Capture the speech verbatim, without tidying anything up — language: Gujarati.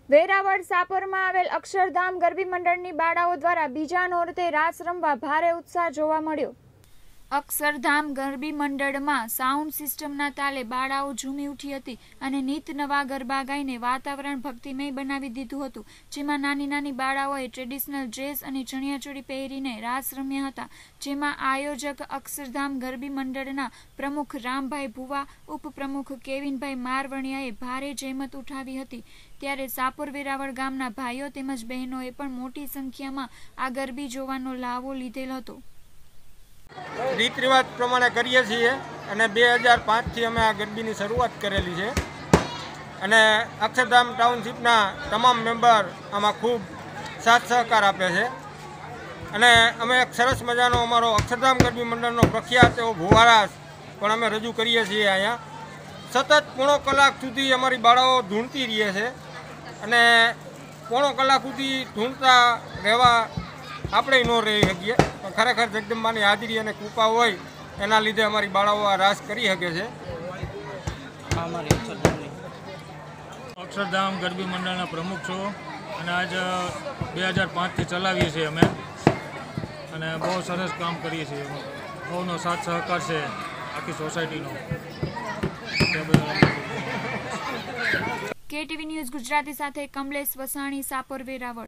વેરાવળ સાપરમાં આવેલ અક્ષરધામ ગરબી મંડળની બાળાઓ દ્વારા બીજા નોરતે રાસ રમવા ભારે ઉત્સાહ જોવા મળ્યો। અક્ષરધામ ગરબી મંડળમાં સાઉન્ડ સિસ્ટમના તાલે બાળાઓ ઝૂમી ઉઠી હતી અને નીત નવા ગરબા ગાઈને વાતાવરણ ભક્તિમય બનાવી દીધું હતું, જેમાં નાની નાની બાળાઓએ ટ્રેડિશનલ ડ્રેસ અને ચણિયાચોળી પહેરીને રાસ રમ્યા હતા, જેમાં આયોજક અક્ષરધામ ગરબી મંડળના પ્રમુખ રામભાઈ ભુવા, ઉપપ્રમુખ કેવિનભાઈ મારવણિયાએ ભારે જહેમત ઉઠાવી હતી। ત્યારે સાપર વેરાવળ ગામના ભાઈઓ તેમજ બહેનોએ પણ મોટી સંખ્યામાં આ ગરબી જોવાનો લાવો લીધેલ હતો। રીત રિવાજ પ્રમાણે કરીએ છીએ અને બે હજાર પાંચથી અમે આ ગરબીની શરૂઆત કરેલી છે અને અક્ષરધામ ટાઉનશીપના તમામ મેમ્બર આમાં ખૂબ સાથ સહકાર આપે છે અને અમે એક સરસ મજાનો અમારો અક્ષરધામ ગરબી મંડળનો પ્રખ્યાત એવો ભુવારાસ પણ અમે રજૂ કરીએ છીએ। અહીંયા સતત પોણો કલાક સુધી અમારી બાળાઓ ધૂણતી રહે છે અને પોણો કલાક સુધી ધૂણતા રહેવા આપણે ન રહી શકીએ, પણ ખરેખર જગદંબાની હાજરી અને કૃપા હોય એના લીધે અમારી બાળાઓ આ રાસ કરી શકે છે। અક્ષરધામ ગરબી મંડળના પ્રમુખ છું અને આજ બે હજાર પાંચથી ચલાવીએ છીએ અમે અને બહુ સરસ કામ કરીએ છીએ। બહુનો સાથ સહકાર છે આખી સોસાયટીનો। કેટીવી ન્યૂઝ ગુજરાતી સાથે કમલેશ વસાણી, સાપર વેરાવળ।